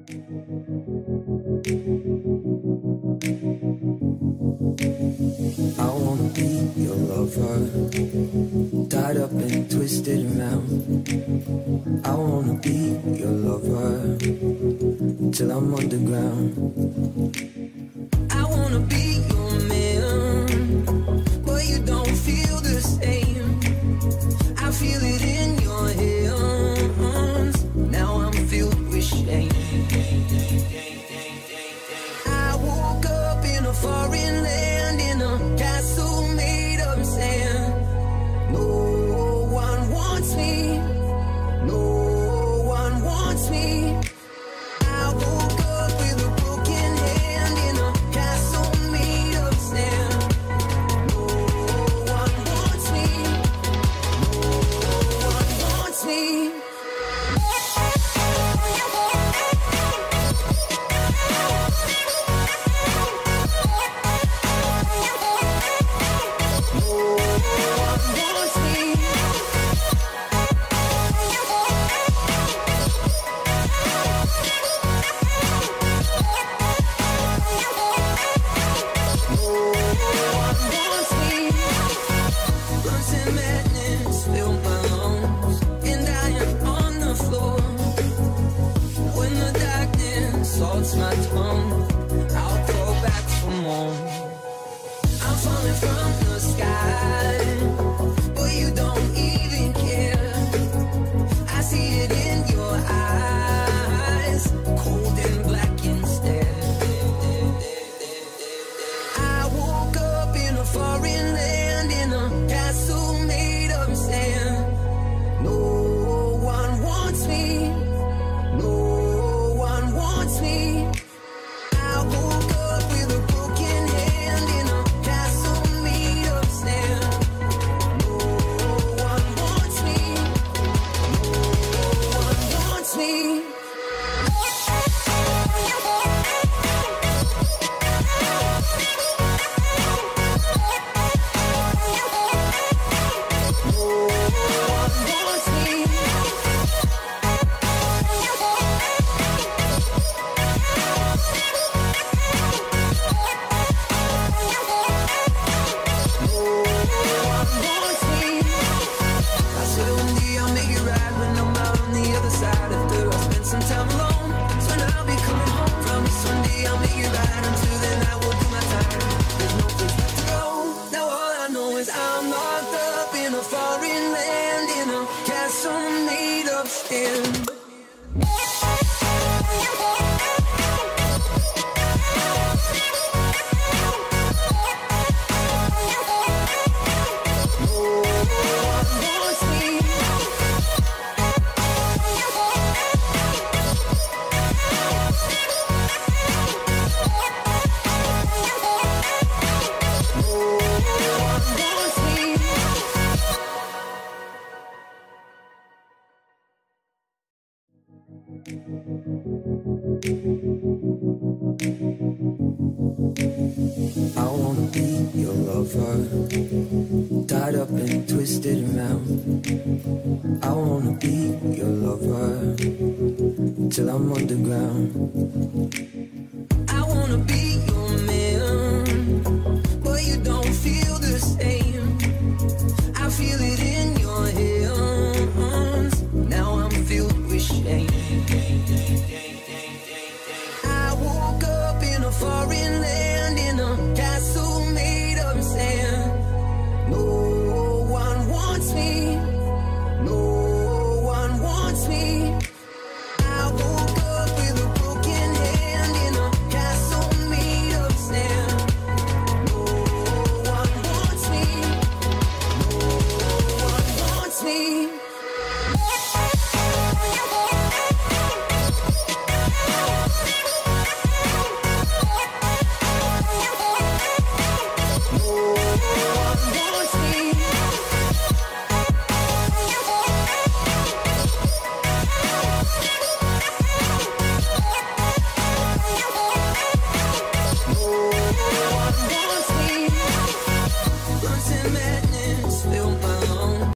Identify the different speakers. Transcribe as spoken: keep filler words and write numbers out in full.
Speaker 1: I wanna be your lover, tied up and twisted around. I wanna be your lover till I'm underground. I wanna be your man, but you don't feel the same. I feel it in your hands. Now I'm filled with shame. I woke up in a foreign land, in a castle made of sand. No one wants me, no one wants me. I woke up with a broken hand, in a castle made of sand. No one wants me, no one wants me. Salts my tongue, I'll go back for more. I'm falling from the sky, but you don't even care. I see it in your eyes, cold and black instead. I woke up in a foreign land, in a castle made of sand. No one wants me, no one wants me. I woke up with a broken hand, in a castle made of sand. No one wants me, no one wants me. I'm locked up in a foreign land, in a castle made of sand. I wanna be your lover, tied up and twisted around. I wanna be your lover till I'm underground. I wanna be